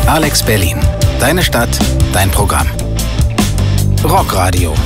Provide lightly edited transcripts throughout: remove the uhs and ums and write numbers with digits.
Alex Berlin. Deine Stadt, dein Programm. Rockradio.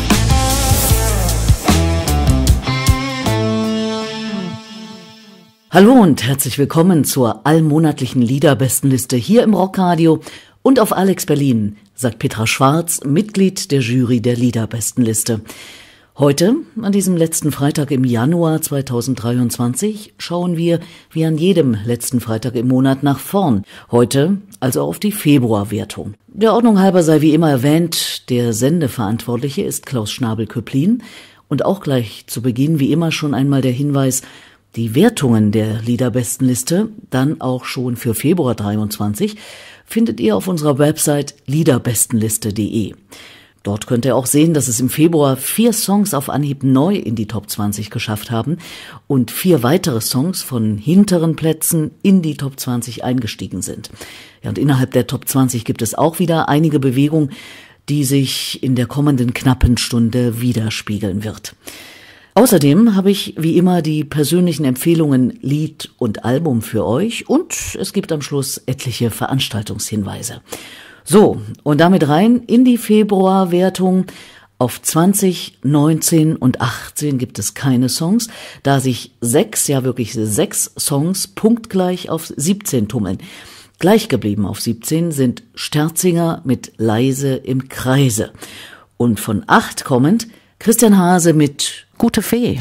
Hallo und herzlich willkommen zur allmonatlichen Liederbestenliste hier im Rockradio und auf Alex Berlin, sagt Petra Schwarz, Mitglied der Jury der Liederbestenliste. Heute, an diesem letzten Freitag im Januar 2023, schauen wir, wie an jedem letzten Freitag im Monat, nach vorn. Heute also auf die Februarwertung. Der Ordnung halber sei wie immer erwähnt, der Sendeverantwortliche ist Klaus Schnabel-Köplin. Und auch gleich zu Beginn wie immer schon einmal der Hinweis, die Wertungen der Liederbestenliste, dann auch schon für Februar 23, findet ihr auf unserer Website liederbestenliste.de. Dort könnt ihr auch sehen, dass es im Februar 4 Songs auf Anhieb neu in die Top 20 geschafft haben und 4 weitere Songs von hinteren Plätzen in die Top 20 eingestiegen sind. Ja, und innerhalb der Top 20 gibt es auch wieder einige Bewegungen, die sich in der kommenden knappen Stunde widerspiegeln wird. Außerdem habe ich wie immer die persönlichen Empfehlungen Lied und Album für euch und es gibt am Schluss etliche Veranstaltungshinweise. So, und damit rein in die Februarwertung. Auf 20, 19 und 18 gibt es keine Songs, da sich 6 Songs punktgleich auf 17 tummeln. Gleich geblieben auf 17 sind Sterzinger mit Leise im Kreise. Und von 8 kommend Christian Hase mit Gute Fee.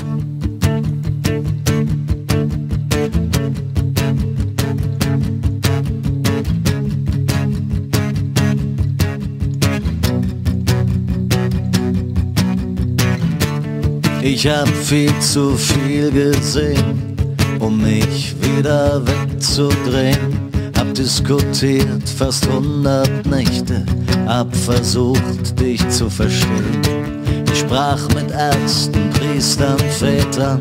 Ich hab viel zu viel gesehen, um mich wieder wegzudrehen. Hab diskutiert fast 100 Nächte, hab versucht dich zu verstehen. Ich sprach mit Ärzten, Priestern, Vätern,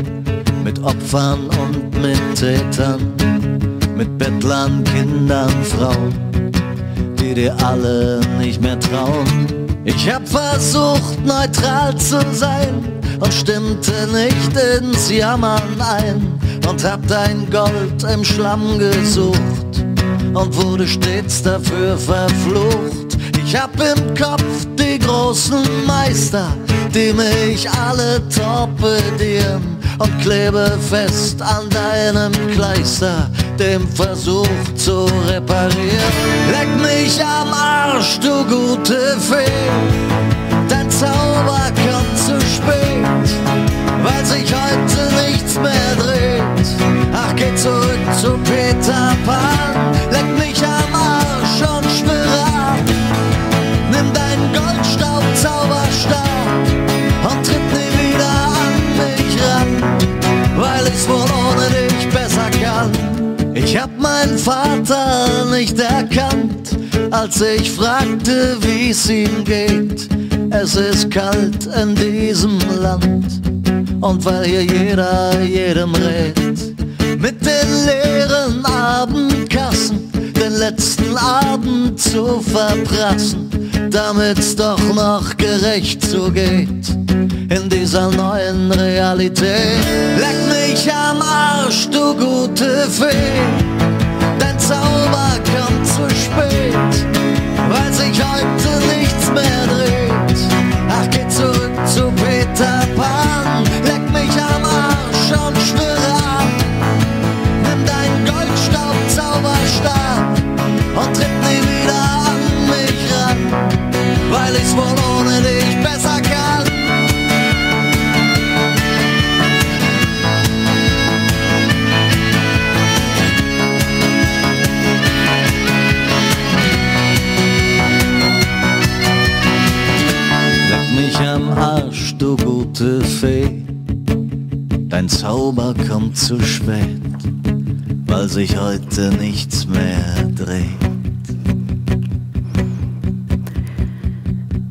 mit Opfern und mit Tätern, mit Bettlern, Kindern, Frauen, die dir alle nicht mehr trauen. Ich hab versucht neutral zu sein und stimmte nicht ins Jammern ein und hab dein Gold im Schlamm gesucht und wurde stets dafür verflucht. Ich hab im Kopf die großen Meister, die mich alle torpedieren und klebe fest an deinem Kleister, dem Versuch zu reparieren. Leck mich am Arsch, du gute Fee, dein Zauber kommt zu spät, weil sich heute nichts mehr dreht. Ach, geh zurück zu Peter Pan, leck mich am Arsch und schwöre ab. Nimm deinen Goldstaub-Zauberstab und tritt nie wieder an mich ran, weil ich's wohl ohne dich besser kann. Ich hab meinen Vater nicht erkannt, als ich fragte, wie's ihm geht. Es ist kalt in diesem Land und weil hier jeder jedem rät, mit den leeren Abendkassen den letzten Abend zu verprassen, damit's doch noch gerecht zugeht in dieser neuen Realität. Leck mich am Arsch, du gute Fee, dein Zauber kommt zu spät, weil sich heute nichts mehr dreht. Ach, geh zurück zu Peter Pan, leck mich am Arsch und schwöre ab. Nimm deinen Goldstaub-Zauberstab und tritt nie wieder an mich ran, weil ich's wohl ohne dich besser kann. Mich am Arsch, du gute Fee, dein Zauber kommt zu spät, weil sich heute nichts mehr dreht.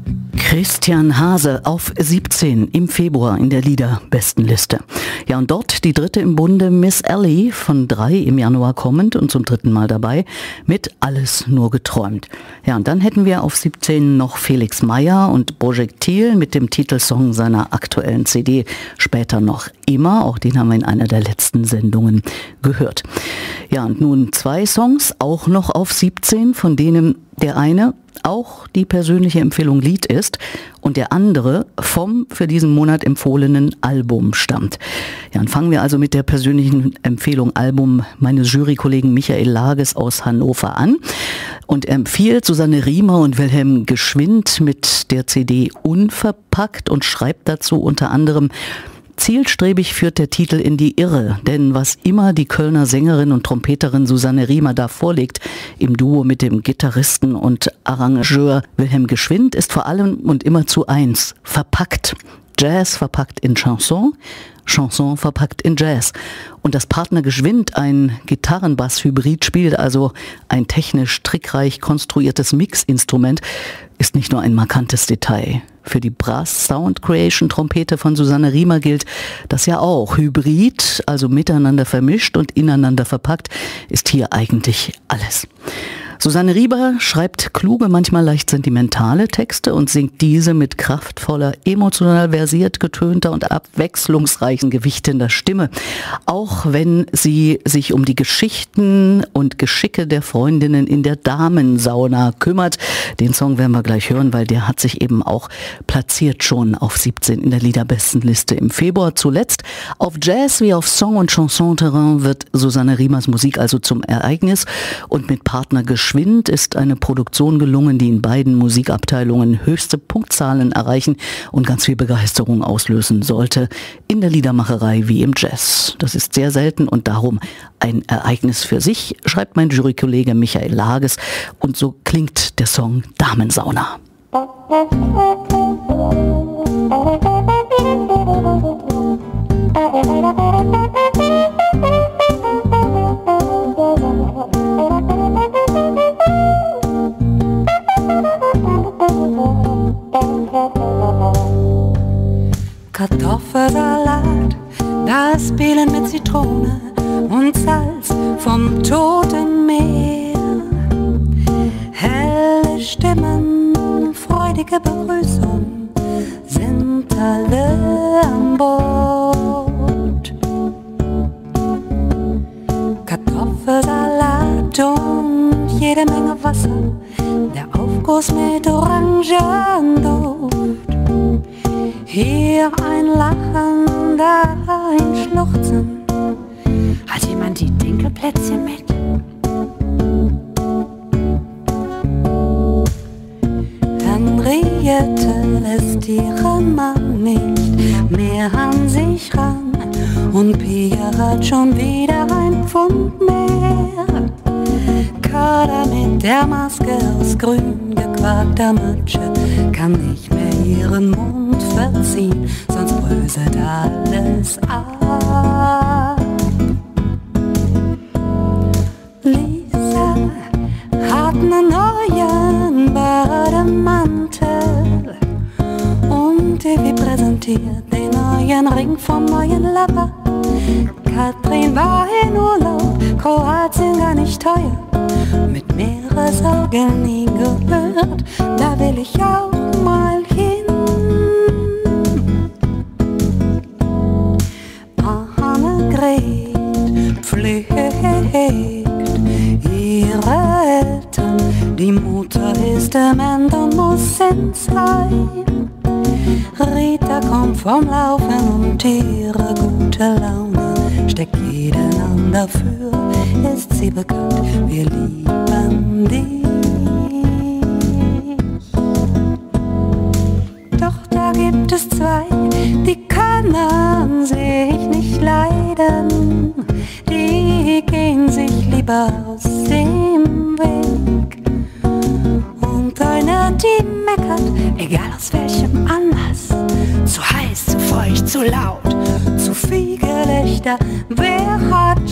Christian Hase auf 17 im Februar in der Liederbestenliste. Ja, und dort die dritte im Bunde, Miss Ellie, von 3 im Januar kommend und zum 3. Mal dabei, mit Alles nur geträumt. Ja, und dann hätten wir auf 17 noch Felix Meyer und Projectil mit dem Titelsong seiner aktuellen CD, später noch Immer, auch den haben wir in einer der letzten Sendungen gehört. Ja, und nun 2 Songs, auch noch auf 17, von denen der eine auch die persönliche Empfehlung Lied ist und der andere vom für diesen Monat empfohlenen Album stammt. Ja, und fangen wir also mit der persönlichen Empfehlung Album meines Jurykollegen Michael Lages aus Hannover an und empfiehlt Susanne Riemer und Wilhelm Geschwind mit der CD Unverpackt und schreibt dazu unter anderem: Zielstrebig führt der Titel in die Irre, denn was immer die Kölner Sängerin und Trompeterin Susanne Riemer da vorlegt, im Duo mit dem Gitarristen und Arrangeur Wilhelm Geschwind, ist vor allem und immerzu eins: verpackt. Jazz verpackt in Chanson, Chanson verpackt in Jazz. Und dass Partner Geschwind ein Gitarrenbass-Hybrid spielt, also ein technisch trickreich konstruiertes Mixinstrument, ist nicht nur ein markantes Detail. Für die Brass Sound Creation Trompete von Susanne Riemer gilt, dass ja auch Hybrid, also miteinander vermischt und ineinander verpackt, ist hier eigentlich alles. Susanne Riemer schreibt kluge, manchmal leicht sentimentale Texte und singt diese mit kraftvoller, emotional versiert getönter und abwechslungsreichen gewichtender Stimme. Auch wenn sie sich um die Geschichten und Geschicke der Freundinnen in der Damensauna kümmert. Den Song werden wir gleich hören, weil der hat sich eben auch platziert schon auf 17 in der Liederbestenliste im Februar. Zuletzt auf Jazz wie auf Song- und Chanson-Terrain wird Susanne Riemers Musik also zum Ereignis und mit Partner Geschwind ist eine Produktion gelungen, die in beiden Musikabteilungen höchste Punktzahlen erreichen und ganz viel Begeisterung auslösen sollte, in der Liedermacherei wie im Jazz. Das ist sehr selten und darum ein Ereignis für sich, schreibt mein Jurykollege Michael Lages, und so klingt der Song Damensauna. Kartoffelsalat, das Peelen mit Zitrone und Salz vom Toten Meer. Helle Stimmen, freudige Begrüßung, sind alle an Bord. Kartoffelsalat und jede Menge Wasser, der Aufguss mit Orangenduft. Hier ein Lachen, da ein Schluchzen. Hat jemand die Dinkelplätzchen mit? Henriette lässt ihren Mann nicht mehr an sich ran und Pia hat schon wieder ein Pfund mehr. Kader mit der Maske aus grün gequarkter Matsche kann nicht mehr ihren Mund verziehen, sonst bröselt alles ab. Lisa hat einen neuen Bademantel und Evi präsentiert den neuen Ring vom neuen Lover. Katrin war in Urlaub, Kroatien gar nicht teuer, mit Meeresaugen nie gehört, da will ich auch mal hin. Annegret pflegt ihre Eltern, die Mutter ist dement und muss ins Heim. Rita kommt vom Laufen und ihre gute Laune steckt jeden an dafür, ist sie bekannt, wir lieben dich. Doch da gibt es zwei, die können sich nicht leiden, die gehen sich lieber aus dem Weg. Und eine, die meckert, egal aus welchem Anlass, zu heiß, zu feucht, zu laut, zu viel Gelächter, wer hat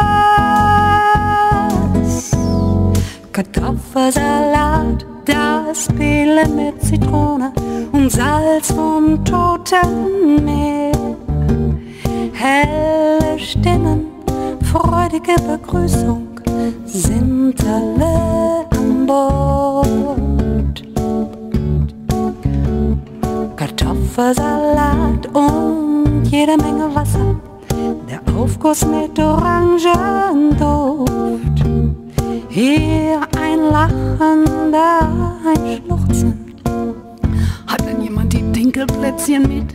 Spaß? Kartoffelsalat, das das Spielen mit Zitrone und Salz vom Toten Meer. Helle Stimmen, freudige Begrüßung sind alle an Bord. Kartoffelsalat und jede Menge Wasser, der Aufguss mit Orangenduft. Hier ein Lachen, da ein Schluchzen. Hat denn jemand die Dinkelplätzchen mit?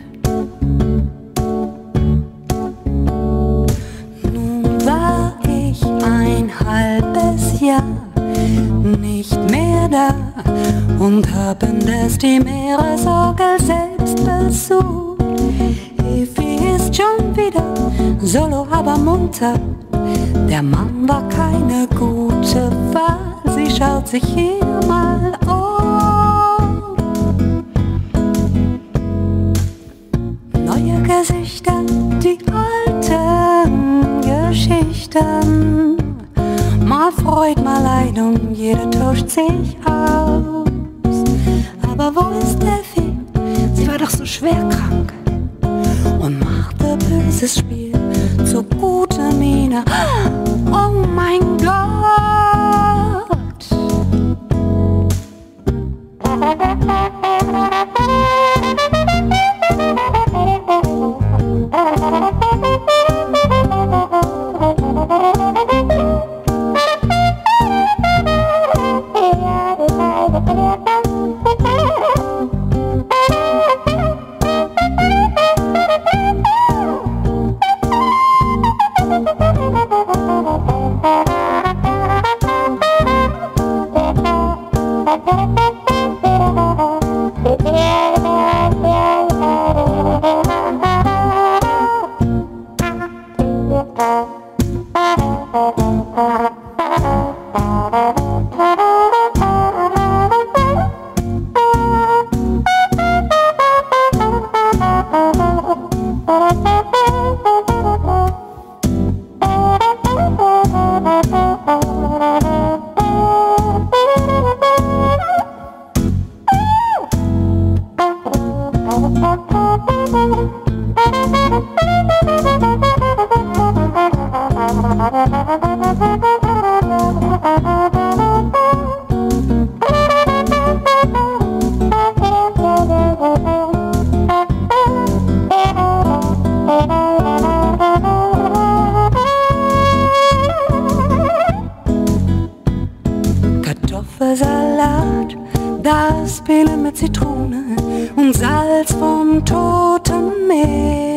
Nun war ich ein halbes Jahr nicht mehr da und haben das die Meeressorgel selbst besucht. Evi ist schon wieder solo, aber munter. Der Mann war keine gute Wahl, sie schaut sich hier mal um. Neue Gesichter, die alten Geschichten. Mal Freud, mal Leid und jeder tauscht sich aus. Aber wo ist Effi? Sie war doch so schwer krank und machte böses Spiel zur guten Miene. Oh mein Gott! Kartoffelsalat, das Pillen mit Zitrone und Salz vom Toten Meer.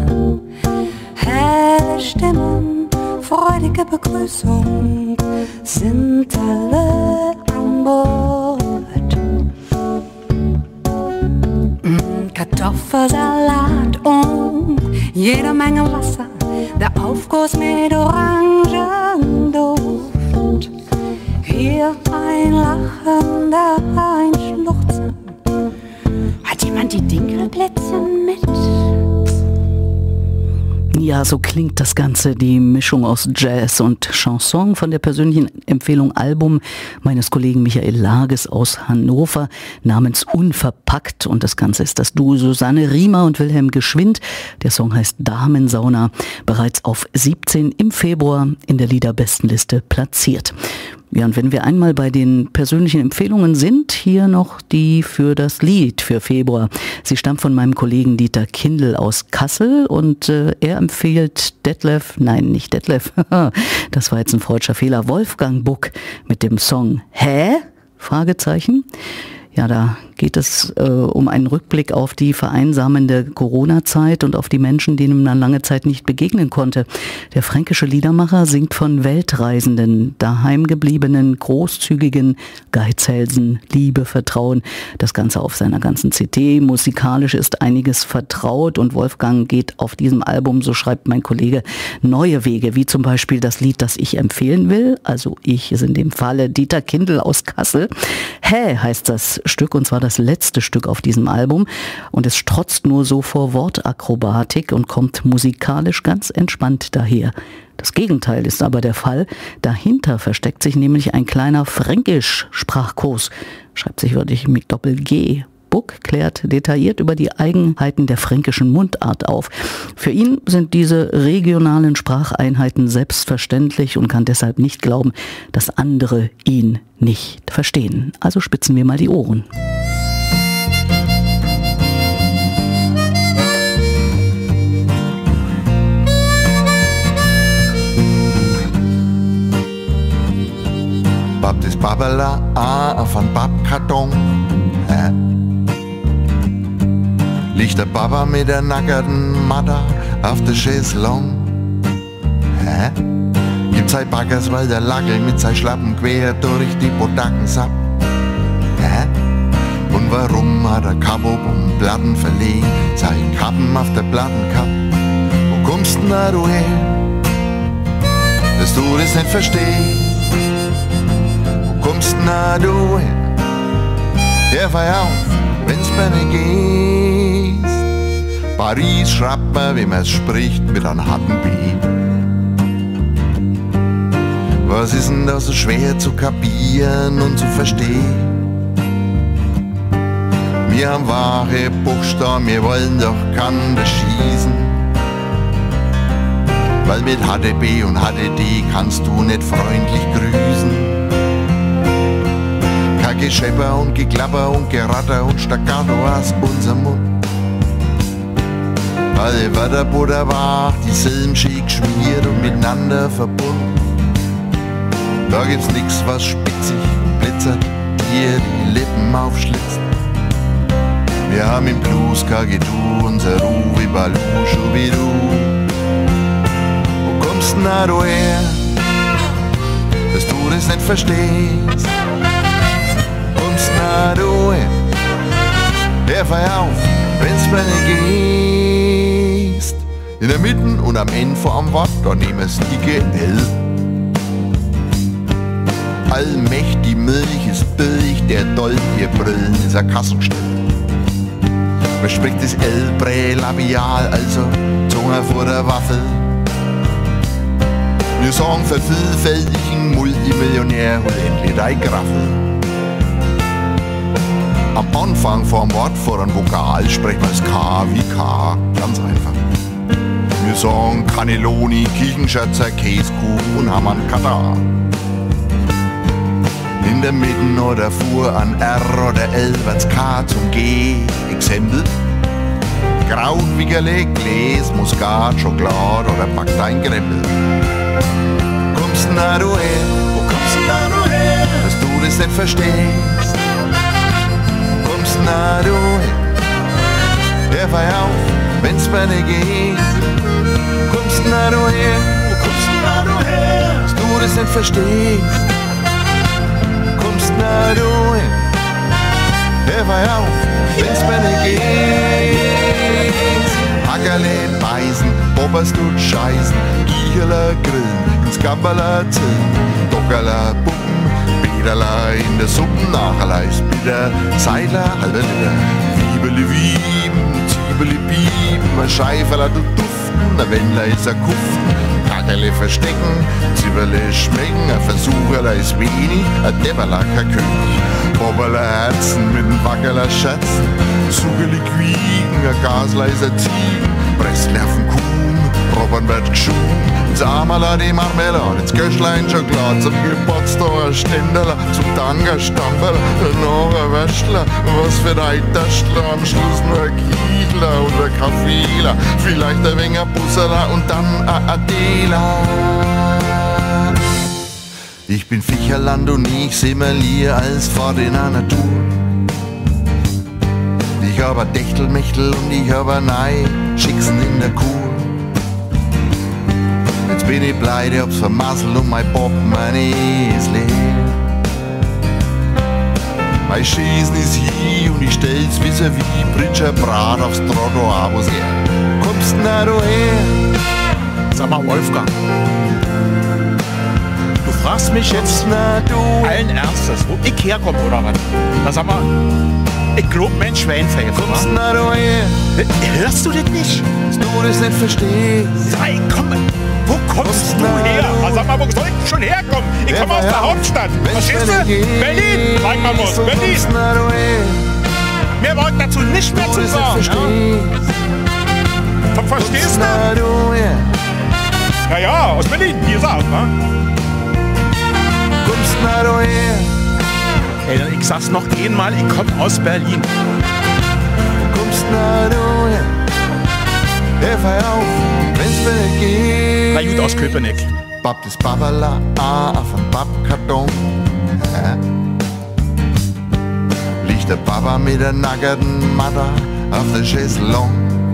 Helle Stimmen, freudige Begrüßung sind alle an Bord. Kartoffelsalat und jede Menge Wasser, der Aufguss mit Orangenduft. Hier ein Lachen, da ein Schluchzen. Hat jemand die Dinkelplätzchen mit? Ja, so klingt das Ganze, die Mischung aus Jazz und Chanson von der persönlichen Empfehlung Album meines Kollegen Michael Lages aus Hannover namens Unverpackt. Und das Ganze ist das Duo Susanne Riemer und Wilhelm Geschwind. Der Song heißt Damensauna, bereits auf 17 im Februar in der Liederbestenliste platziert. Ja, und wenn wir einmal bei den persönlichen Empfehlungen sind, hier noch die für das Lied für Februar. Sie stammt von meinem Kollegen Dieter Kindl aus Kassel und er empfiehlt Detlef, nein, nicht Detlef, das war jetzt ein freudscher Fehler, Wolfgang Buck mit dem Song Hä? Fragezeichen. Ja, da geht es um einen Rückblick auf die vereinsamende Corona-Zeit und auf die Menschen, denen man lange Zeit nicht begegnen konnte. Der fränkische Liedermacher singt von Weltreisenden, daheimgebliebenen, großzügigen Geizhälsen, Liebe, Vertrauen. Das Ganze auf seiner ganzen CD. Musikalisch ist einiges vertraut und Wolfgang geht auf diesem Album, so schreibt mein Kollege, neue Wege, wie zum Beispiel das Lied, das ich empfehlen will. Also ich ist in dem Falle Dieter Kindl aus Kassel. Hä heißt das Stück und zwar das letzte Stück auf diesem Album und es strotzt nur so vor Wortakrobatik und kommt musikalisch ganz entspannt daher. Das Gegenteil ist aber der Fall. Dahinter versteckt sich nämlich ein kleiner Fränkisch-Sprachkurs, schreibt sich wörtlich mit Doppel-G. Buck klärt detailliert über die Eigenheiten der fränkischen Mundart auf. Für ihn sind diese regionalen Spracheinheiten selbstverständlich und kann deshalb nicht glauben, dass andere ihn nicht verstehen. Also spitzen wir mal die Ohren. Bab des Babala von Babkarton. Liegt der Baba mit der nackerten Matter auf der Chaiselong. Gibt sein Baggers, weil der Lackel mit sein Schlappen quer durch die Bodacken sappt. Und warum hat er Kabo um Platten verlegen, sein Kappen auf der Plattenkapp? Wo kommst denn da du her, dass du das nicht verstehst? Wo kommst denn da du her? Der feier auf, wenn's bei mir gehst. Paris schreibt man, wie man's spricht, mit einem harten B. Was ist denn da so schwer zu kapieren und zu verstehen? Wir haben wahre Buchstaben, wir wollen doch Kante schießen. Weil mit HDB und HDD kannst du nicht freundlich grüßen. Kein Geschepper und Geklapper und Geratter und Staccato aus unserem Mund. Alle Wörter butterwach, die Silben schick geschmiert und miteinander verbunden. Da gibt's nix, was spitzig blitzert, dir die Lippen aufschlitzt. Wir haben im Blues KG-Du, unser Ruhe Baluscho wie du. Wo kommst denn da du her, dass du das nicht verstehst? Wo kommst denn da du her? Der feier auf, wenn's bei dir gehst. In der Mitte und am Ende vor am Wort, da nehmen wir's dicke L. Allmächtig Milch ist billig, der Dolch ihr Brillen ist ein Kassenstück. Man spricht das L prälabial, also Zunge vor der Waffel. Wir sagen vervielfältigen Multimillionär und endlich drei Graffel. Am Anfang vorm Wort vor einem Vokal sprechen wir das K wie K, ganz einfach. Wir sagen Cannelloni, Kiechenschürzer, Käsekuchen und haben einen Katar. In der Mitte oder fuhr an R oder L wird's K zum G. Exempel: Krautwickerle, Gläs, Muskat, Schokolade oder backt ein Gremmel. Kommst denn da du her? Wo kommst denn da du her? Dass du das nicht verstehst. Wo kommst denn da du her? Der feier auf, wenn's bei dir geht. Wo kommst denn da du her? Wo kommst denn da du her? Dass du das nicht verstehst. Na du, der feier auf, wenn's bei dir geht. Hackerle beißen, Bobbers tut scheißen, Gicherler grillen, ins Gamperler zillen, Dockerler buppen, Bederler in der Suppen, Nacherler ist bitter, Seidler halber Liter, Wiebele wieben, Zwiebele bieben, Scheiferler tut duften, der Wendler ist ein Kuften, Kackerle verstecken, Zwiebele schmecken, ein Versucherler ist wenig, ein Depperler kein König. Bobberler Herzen mit einem Wackerler Scherzen, Sugeli quieken, ein Gasleiser Ziegen, Presslerven Kuhn, Robbern wird geschuhen, ins Armerler die Marmelade, ins Göschlein Schokolade, zum Geburtstag ein Ständerler, zum Dank ein Stamperler, noch ein Wäschler, was für ein Eiterstler, am Schluss nur ein Kiegler und ein Kaffeeler, vielleicht ein wenig ein Busserler und dann ein Adela. Ich bin Ficherland und ich seh mir lieber als fort in einer Natur. Ich hab ein Dächtelmächtel und ich hab ein Ei, Schicksen in der Kur. Jetzt bin ich pleite, hab's vermasselt und mein Bob, meine Ehe ist leer. Mein Schießen ist hier und ich stell's vis-à-vis Britscher Brat aufs Trottoir, wo's her. Kommst denn da du her? Sag mal, Wolfgang, du fragst mich jetzt allen Ernstes, wo ich herkomme oder was? Na sag mal, ich glaub, mein Schweinfeld. Kommst na du her? Hörst du das nicht? Dass du das nicht verstehst. Sei, komm, wo kommst du her? Na, sag mal, wo soll ich schon herkommen? Ich komme aus der Hauptstadt. Verstehst du? Berlin! Sag mal was, Berlin! Mehr wollt dazu nicht mehr zu sagen. Verstehst du? Ja, ja, aus Berlin, wie gesagt, wa? Kommst na du her? Ey, ich sag's noch einmal, ich komm aus Berlin. Kommst na du her? Hör auf, wenn's mir geht. Na gut, aus Köpenick. Bab das Babala, auf dem Babkarton. Liegt der Baba mit der nackerten Matter auf der Chaiselong.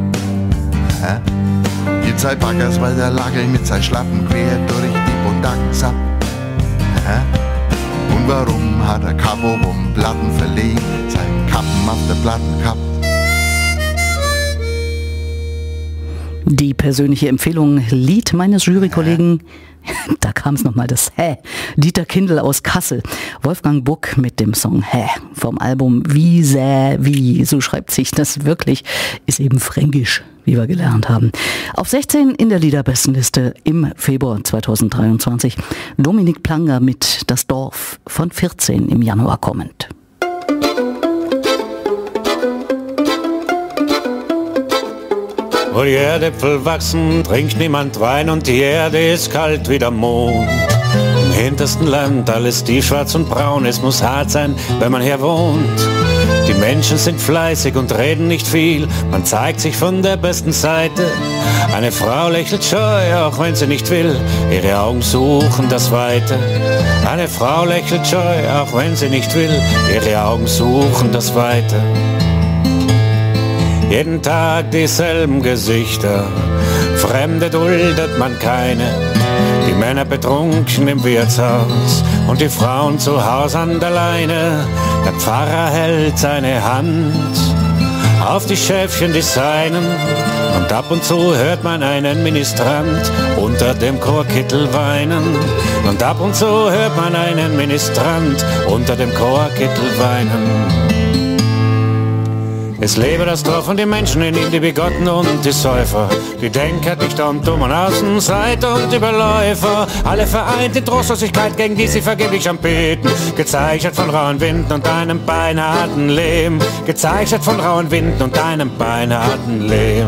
Gibt zwei Baggers, weil der Lagel mit seinen Schlappen quer durch die Bodacken zappt. Und warum hat der Capo um Platten verlegt, seinen Kappen auf der Plattenkapp? Die persönliche Empfehlung, Lied meines Jurykollegen, da kam es nochmal, das Hä, Dieter Kindl aus Kassel, Wolfgang Buck mit dem Song Hä vom Album Wie säh wie, so schreibt sich das wirklich, ist eben fränkisch, wie wir gelernt haben. Auf 16 in der Liederbestenliste im Februar 2023, Dominik Planger mit Das Dorf, von 14 im Januar kommend. Wo die Erdäpfel wachsen, trinkt niemand Wein und die Erde ist kalt wie der Mond. Im hintersten Land alles tief schwarz und braun, es muss hart sein, wenn man hier wohnt. Die Menschen sind fleißig und reden nicht viel, man zeigt sich von der besten Seite. Eine Frau lächelt scheu, auch wenn sie nicht will, ihre Augen suchen das Weite. Eine Frau lächelt scheu, auch wenn sie nicht will, ihre Augen suchen das Weite. Jeden Tag dieselben Gesichter, Fremde duldet man keine. Die Männer betrunken im Wirtshaus und die Frauen zu Haus an der Leine. Der Pfarrer hält seine Hand auf die Schäfchen, die seinen. Und ab und zu hört man einen Ministrant unter dem Chorkittel weinen. Und ab und zu hört man einen Ministrant unter dem Chorkittel weinen. Es lebe das Dorf und die Menschen in ihm, die Bigotten und die Säufer, die Denker, Dichter und Dummen, Außenseiter und Überläufer, alle vereint in Trostlosigkeit, gegen die sie vergeblich am Beten, gezeichnet von rauen Winden und einem beinharten Lehm, gezeichnet von rauen Winden und einem beinharten Lehm.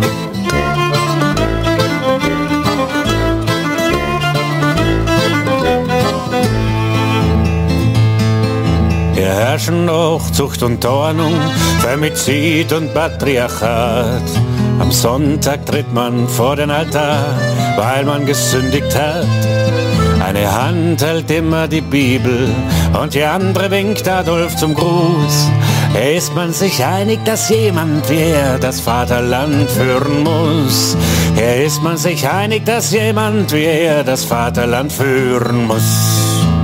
Hier herrschen noch Zucht und Tornung, Femizid und Patriarchat. Am Sonntag tritt man vor den Altar, weil man gesündigt hat. Eine Hand hält immer die Bibel und die andere winkt Adolf zum Gruß. Ist man sich einig, dass jemand wie er das Vaterland führen muss? Ist man sich einig, dass jemand wie er das Vaterland führen muss?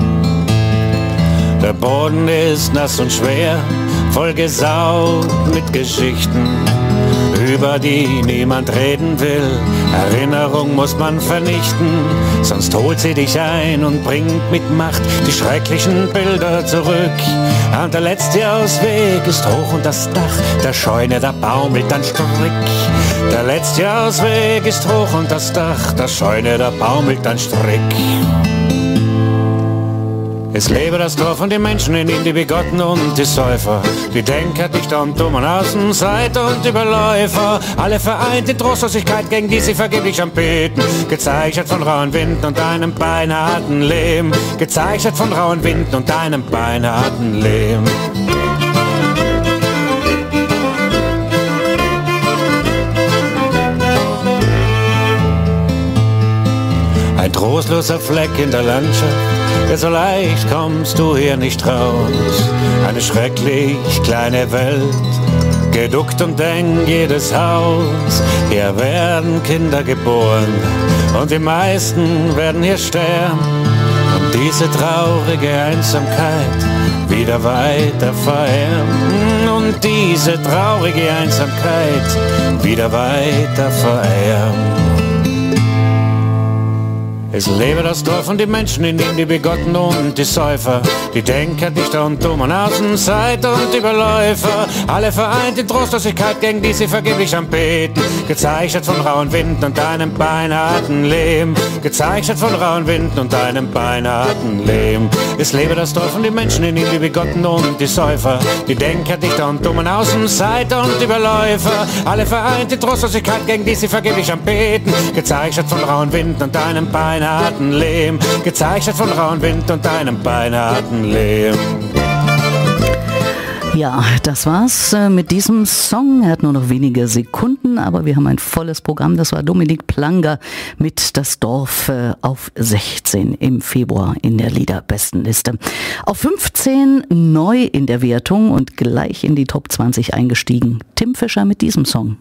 Der Boden ist nass und schwer, voll gesaut mit Geschichten, über die niemand reden will. Erinnerung muss man vernichten, sonst holt sie dich ein und bringt mit Macht die schrecklichen Bilder zurück. Und der letzte Ausweg ist hoch und das Dach der Scheune, da baumelt ein Strick. Der letzte Ausweg ist hoch und das Dach der Scheune, da baumelt ein Strick. Es lebe das Dorf und die Menschen in ihm, die Bigotten und die Säufer, die Denker, Dichter und Dummen, Außenseiter und Überläufer, alle vereint in Trostlosigkeit, gegen die sie vergeblich am Beten, gezeichnet von rauen Winden und einem beinharten Lehm, gezeichnet von rauen Winden und einem beinharten Lehm. Ein trostloser Fleck in der Landschaft, ja, so leicht kommst du hier nicht raus. Eine schrecklich kleine Welt, geduckt und eng jedes Haus. Hier werden Kinder geboren und die meisten werden hier sterben. Und diese traurige Einsamkeit wieder weiter verehren. Und diese traurige Einsamkeit wieder weiter verehren. Es lebe das Dorf und die Menschen, in dem die Begotten und die Säufer, die Denker, Dichter und Dummen, Außenseiter und Überläufer, alle vereint in Trostlosigkeit, gegen die sie vergeblich anbeten, gezeichnet von rauen Winden und einem beinharten Lehm, gezeichnet von rauen Winden und einem beinharten Lehm. Es lebe das Dorf und die Menschen, in dem die Begotten und die Säufer, die Denker, Dichter und Dummen, Außenseiter und Überläufer, alle vereint in Trostlosigkeit, gegen die sie vergeblich anbeten, gezeichnet von rauen Winden und einem beinharten Lehm, gezeichnet von rauen Wind und einem beinharten Lehm. Ja, das war's mit diesem Song. Er hat nur noch wenige Sekunden, aber wir haben ein volles Programm. Das war Dominik Planger mit Das Dorf auf 16 im Februar in der Liederbestenliste. Auf 15 neu in der Wertung und gleich in die Top 20 eingestiegen. Tim Fischer mit diesem Song.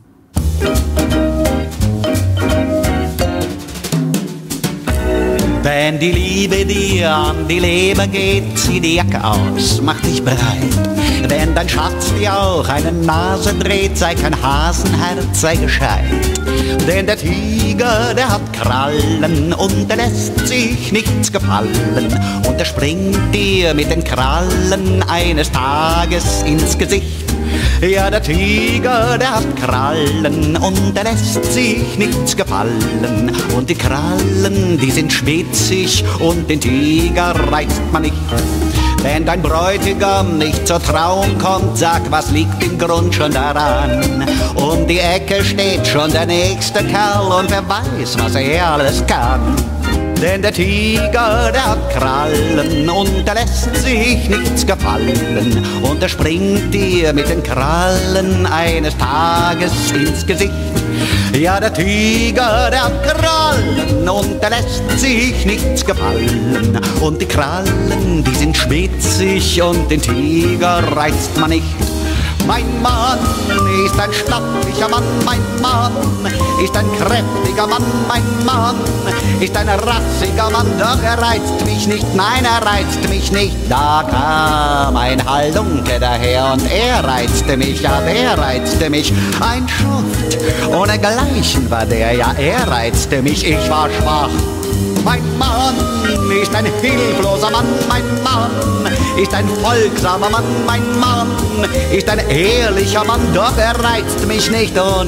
Wenn die Liebe dir an die Leber geht, zieh die Jacke aus, mach dich breit. Wenn dein Schatz dir auch eine Nase dreht, sei kein Hasenherz, sei gescheit. Denn der Tiger, der hat Krallen und der lässt sich nichts gefallen. Und er springt dir mit den Krallen eines Tages ins Gesicht. Ja, der Tiger, der hat Krallen und der lässt sich nichts gefallen. Und die Krallen, die sind spitzig und den Tiger reizt man nicht. Wenn dein Bräutigam nicht zur Trauung kommt, sag, was liegt im Grund schon daran? Um die Ecke steht schon der nächste Kerl und wer weiß, was er alles kann. Denn der Tiger, der hat Krallen und der lässt sich nichts gefallen. Und er springt dir mit den Krallen eines Tages ins Gesicht. Ja, der Tiger, der hat Krallen und der lässt sich nichts gefallen. Und die Krallen, die sind spitzig und den Tiger reizt man nicht. Mein Mann ist ein stattlicher Mann, mein Mann ist ein kräftiger Mann, mein Mann ist ein rassiger Mann, doch er reizt mich nicht, nein, er reizt mich nicht. Da kam ein Halunke daher und er reizte mich, ja, der reizte mich. Ein Schuft ohnegleichen war der, ja, er reizte mich, ich war schwach. Mein Mann ist ein hilfloser Mann, mein Mann ist ein folgsamer Mann, mein Mann ist ein ehrlicher Mann, doch er reizt mich nicht. Oh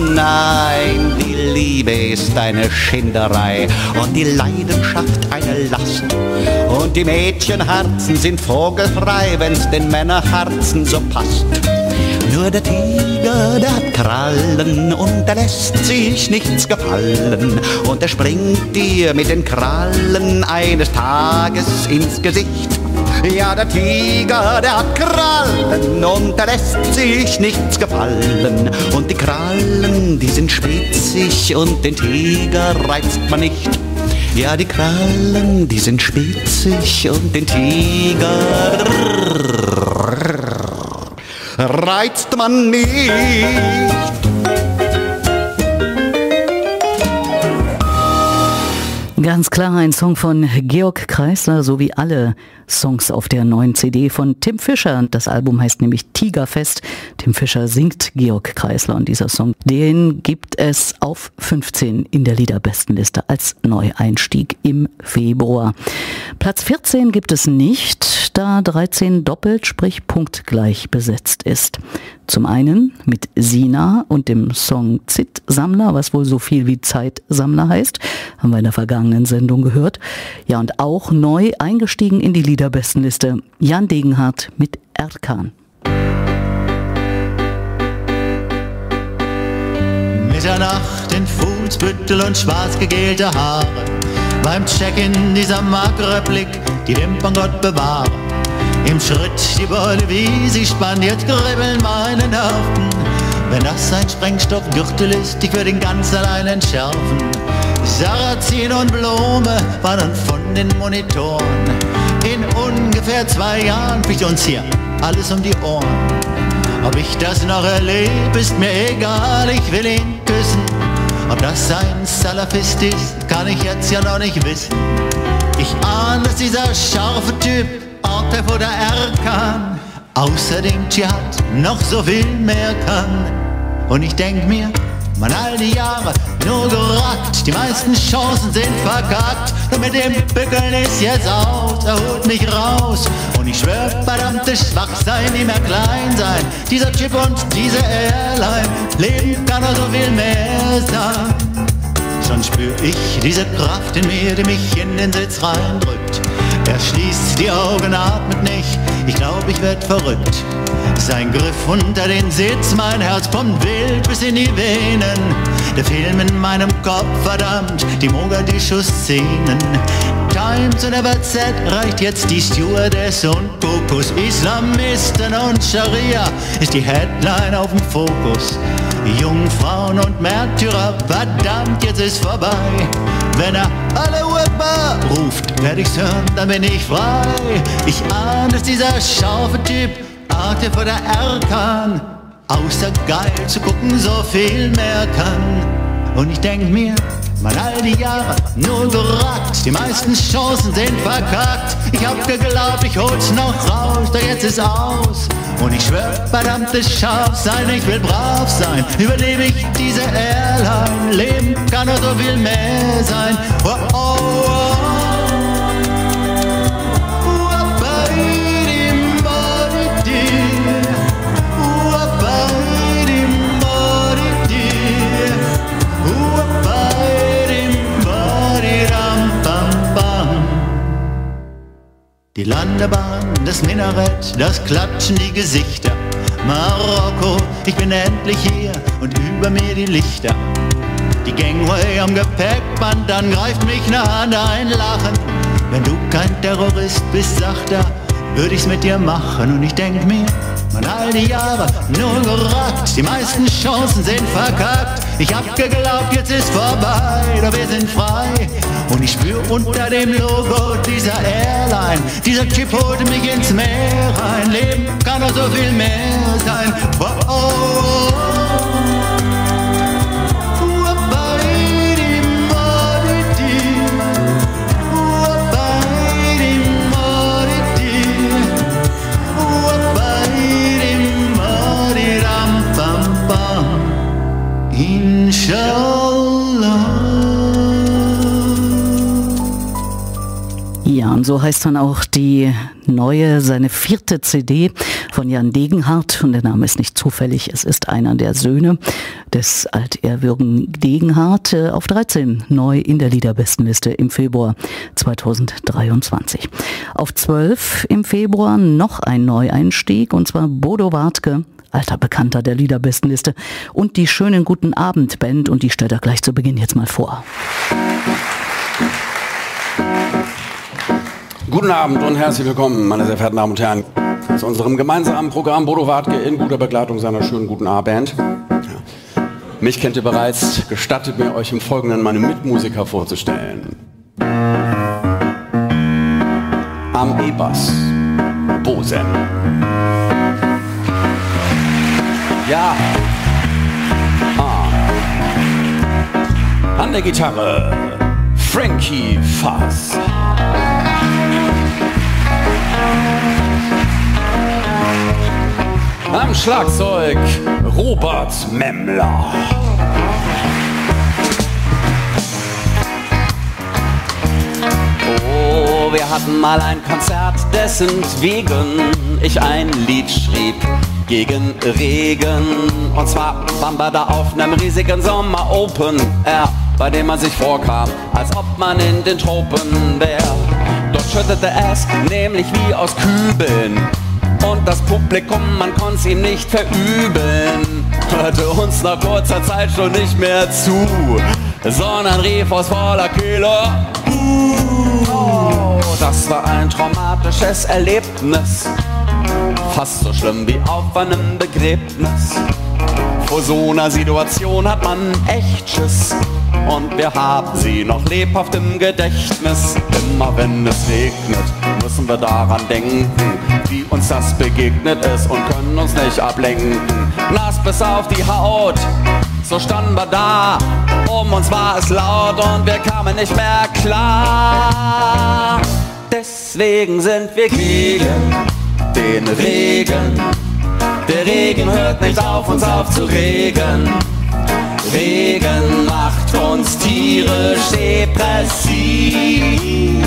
nein, die Liebe ist eine Schinderei und die Leidenschaft eine Last. Und die Mädchenherzen sind vogelfrei, wenn's den Männerherzen so passt. Nur der Tiger, der hat Krallen und der lässt sich nichts gefallen. Und er springt dir mit den Krallen eines Tages ins Gesicht. Ja, der Tiger, der hat Krallen und der lässt sich nichts gefallen. Und die Krallen, die sind spitzig und den Tiger reizt man nicht. Ja, die Krallen, die sind spitzig und den Tiger reizt man nicht. Ganz klar ein Song von Georg Kreisler, so wie alle Songs auf der neuen CD von Tim Fischer. Das Album heißt nämlich Tigerfest. Tim Fischer singt Georg Kreisler und dieser Song, den gibt es auf 15 in der Liederbestenliste als Neueinstieg im Februar. Platz 14 gibt es nicht, da 13 doppelt, sprich punktgleich besetzt ist. Zum einen mit Sina und dem Song Zit-Sammler, was wohl so viel wie Zeitsammler heißt, haben wir in der vergangenen Sendung gehört. Ja, und auch neu eingestiegen in die Liederbestenliste Jan Degenhardt mit Erkan. Mitternacht in Fußbüttel und schwarz gegelte Haare, beim Check-in dieser Maghreb-Blick, die Wimpern Gott bewahre. Im Schritt die Beule, wie sie spandiert, kribbeln meine Nerven. Wenn das ein Sprengstoffgürtel ist, ich würde ihn ganz allein entschärfen. Sarrazin und Blume waren von den Monitoren. In ungefähr 2 Jahren fliegt uns hier alles um die Ohren. Ob ich das noch erlebe, ist mir egal, ich will ihn küssen. Ob das ein Salafist ist, kann ich jetzt ja noch nicht wissen. Ich ahne, dass dieser scharfe Typ Ortef oder Erkan außerdem Dschihad noch so viel mehr kann. Und ich denk mir, man all die Jahre nur gerackt, die meisten Chancen sind verkackt. Doch mit dem Bückeln ist jetzt aus, er holt mich raus. Und ich schwör, verdammtes Schwachsein, nie mehr klein sein. Dieser Chip und diese Airline, Leben kann nur so viel mehr sein. Schon spür ich diese Kraft in mir, die mich in den Sitz reindrückt. Er schließt die Augen, atmet nicht, ich glaub, ich werd verrückt. Sein Griff unter den Sitz, mein Herz pumpt wild bis in die Venen. Der Film in meinem Kopf, verdammt, die Mogadischu-Szenen. Times und FAZ reicht jetzt die Stewardess und Kokos. Islamisten und Scharia ist die Headline auf dem Fokus. Jungfrauen und Märtyrer, verdammt, jetzt ist vorbei. Wenn er Allahu Akbar ruft, werd ich's hören, dann bin ich frei. Ich ahn, dass dieser scharfe Typ Arte vor der Erkan außer geil zu gucken so viel mehr kann. Und ich denk mir, man all die Jahre nur gerackt, die meisten Chancen sind verkackt. Ich hab geglaubt, ich hol's noch raus, doch jetzt ist aus. Und ich schwör, verdammtes Scharfsein, ich will brav sein. Überlebe ich diese Airline, Leben kann nur so viel mehr sein. Oh, oh, oh. Die Landebahn, das Minarett, das Klatschen, die Gesichter. Marokko, ich bin endlich hier und über mir die Lichter. Die Gangway am Gepäckband, dann greift mich nah an ein Lachen. Wenn du kein Terrorist bist, sagt er, würde ich's mit dir machen. Und ich denk mir, man all die Jahre nur gerackt, die meisten Chancen sind verkackt. Ich hab geglaubt, jetzt ist vorbei, doch wir sind frei. Und ich spür unter dem Logo dieser Airline, dieser Chip holt mich ins Meer rein. Leben kann doch so viel mehr sein. Oh, oh, oh. Ja, und so heißt dann auch die neue, seine 4. CD von Jan Degenhardt. Und der Name ist nicht zufällig, es ist einer der Söhne des altehrwürdigen Degenhardt. Auf 13 neu in der Liederbestenliste im Februar 2023. Auf 12 im Februar noch ein Neueinstieg, und zwar Bodo Wartke, alter Bekannter der Liederbestenliste, und die Schönen Guten Abend Band, und die stellt er gleich zu Beginn jetzt mal vor. Guten Abend und herzlich willkommen, meine sehr verehrten Damen und Herren, zu unserem gemeinsamen Programm Bodo Wartke in guter Begleitung seiner Schönen Guten A-Band. Ja. Mich kennt ihr bereits, gestattet mir euch im Folgenden meine Mitmusiker vorzustellen. Am E-Bass, Bosen. Ja. An der Gitarre, Frankie Fass. Am Schlagzeug Robert Memmler. Oh, wir hatten mal ein Konzert, dessen wegen ich ein Lied schrieb gegen Regen. Und zwar waren wir da auf einem riesigen Sommer Open Air, bei dem man sich vorkam, als ob man in den Tropen wäre. Dort schüttete es nämlich wie aus Kübeln. Und das Publikum, man konnte ihm nicht verübeln, hörte uns nach kurzer Zeit schon nicht mehr zu, sondern rief aus voller Kehle: Oh, das war ein traumatisches Erlebnis, fast so schlimm wie auf einem Begräbnis. Vor so einer Situation hat man echt Schiss, und wir haben sie noch lebhaft im Gedächtnis. Immer wenn es regnet, müssen wir daran denken, wie uns das begegnet ist, und können uns nicht ablenken. Nass bis auf die Haut, so standen wir da, um uns war es laut und wir kamen nicht mehr klar. Deswegen sind wir gegen den Regen. Der Regen hört nicht auf, uns aufzuregen. Regen macht uns tierisch depressiv.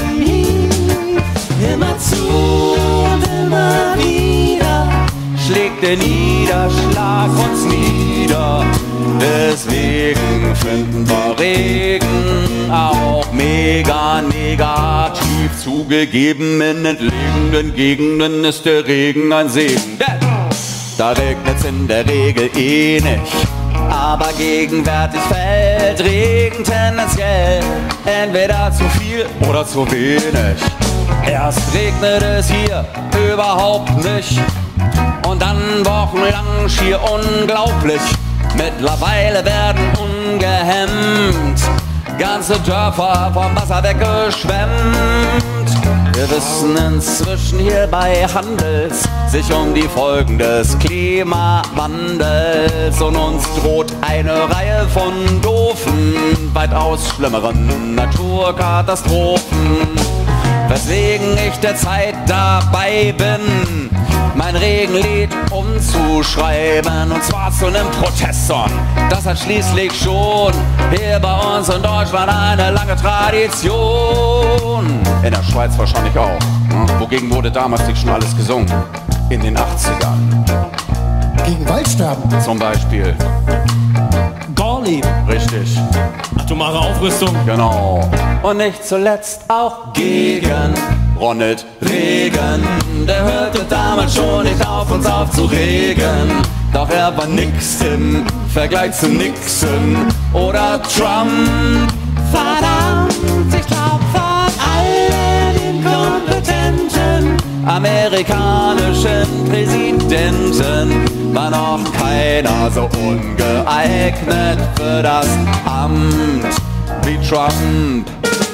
Immerzu und immer wieder schlägt der Niederschlag uns nieder. Deswegen finden wir Regen auch mega negativ. Zugegeben, in entlegenen Gegenden ist der Regen ein Segen. Da regnet's in der Regel eh nicht, aber gegenwärtig fällt Regen tendenziell entweder zu viel oder zu wenig. Erst regnet es hier überhaupt nicht und dann wochenlang schier unglaublich. Mittlerweile werden ungehemmt ganze Dörfer vom Wasser weggeschwemmt. Wir wissen inzwischen hierbei handelt's sich um die Folgen des Klimawandels und uns droht eine Reihe von doofen, weitaus schlimmeren Naturkatastrophen. Weswegen ich derzeit dabei bin, mein Regenlied umzuschreiben, und zwar zu einem Protestsong. Das hat schließlich schon hier bei uns in Deutschland eine lange Tradition. In der Schweiz wahrscheinlich auch. Wogegen wurde damals nicht schon alles gesungen? In den 80ern. Gegen Waldsterben? Zum Beispiel. Gorleben. Richtig. Atomare Aufrüstung. Genau. Und nicht zuletzt auch gegen Ronald Reagan. Der hörte damals schon nicht auf, uns aufzuregen. Doch er war nix im Vergleich zu Nixon oder Trump. Verdammt, ich glaub von allen inkompetenten amerikanischen Präsidenten war noch keiner so ungeeignet für das Amt wie Trump.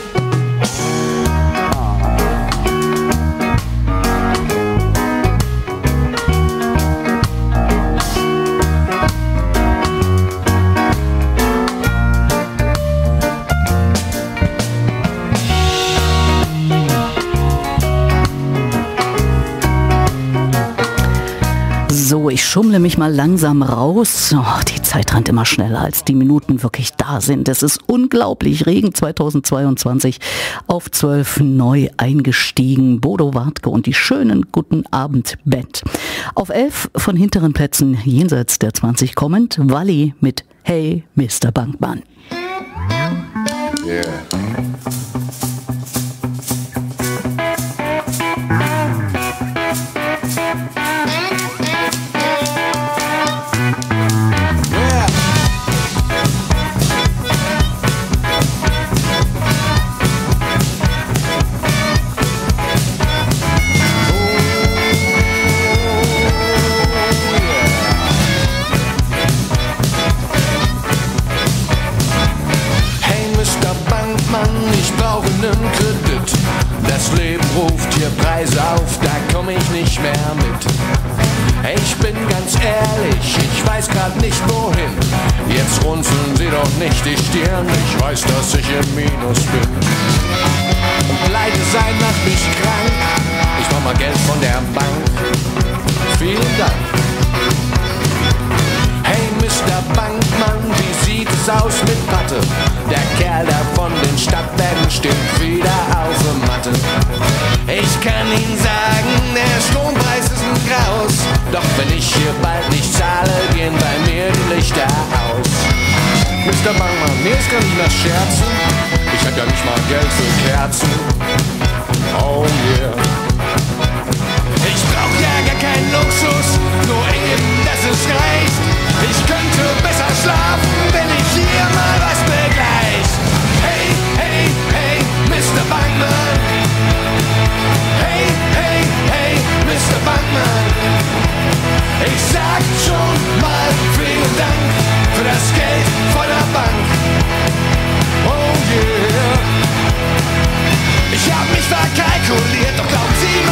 So, ich schummle mich mal langsam raus. Oh, die Zeit rennt immer schneller, als die Minuten wirklich da sind. Es ist unglaublich. Regen 2022 auf 12 neu eingestiegen. Bodo Wartke und die schönen Guten Abend Band. Auf 11 von hinteren Plätzen jenseits der 20 kommend Walli mit Hey Mr. Bankmann. Yeah. Das Leben ruft hier Preise auf, da komm ich nicht mehr mit. Ich bin ganz ehrlich, ich weiß grad nicht wohin. Jetzt runzeln Sie doch nicht die Stirn, ich weiß, dass ich im Minus bin. Und pleite sein macht mich krank, ich mach mal Geld von der Bank. Vielen Dank. Hey Mr. Bankmann, wie sieht es aus mit Patte? Der Kerl da von den Stadtwerken stimmt wieder auf die Matte. Ich kann Ihnen sagen, der Strompreis ist ein Graus. Doch wenn ich hier bald nicht zahle, gehen bei mir die Lichter aus. Mr. Bankmann, mir ist gar nicht nach Scherzen. Ich hab ja nicht mal Geld für Kerzen. Oh yeah. Ich brauch ja gar keinen Luxus, nur eben, dass es reicht. Ich könnte besser schlafen, wenn ich hier mal was begleicht. Hey, hey, hey, Mr. Bankmann. Hey, hey, hey, Mr. Bankmann. Ich sag schon mal vielen Dank für das Geld von der Bank. Oh yeah. Ich hab mich verkalkuliert, doch glauben Sie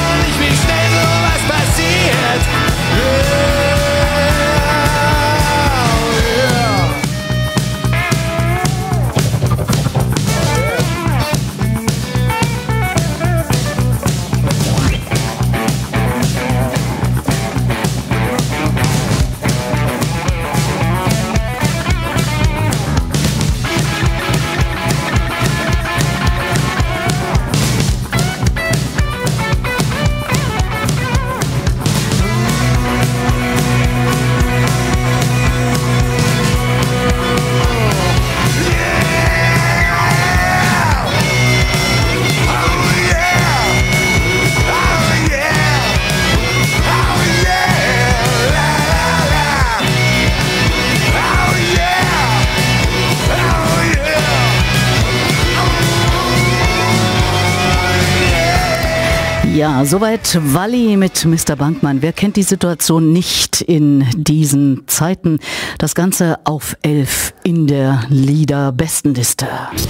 Ja, soweit Walli mit Mr. Bankmann. Wer kennt die Situation nicht in diesen Zeiten? Das Ganze auf 11 in der Liederbestenliste.